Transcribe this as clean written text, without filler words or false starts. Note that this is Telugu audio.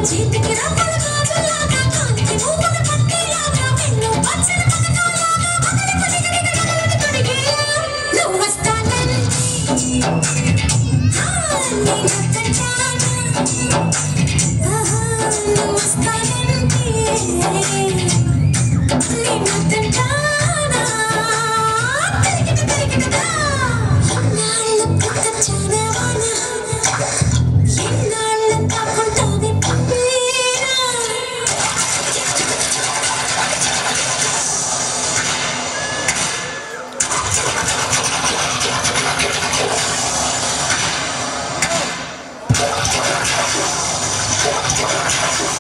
చేతికి రవ్వల గాజులాగా కాలికి మూగల పట్టేలాగా వెన్ను పచ్చల పథకాలాగా వదలి పదిగడిగడగలకి తొడిగేలా నువ్వు వస్తానంటే నేనొద్దంటానా నువ్వు వస్తానంటే నేనొద్దంటానా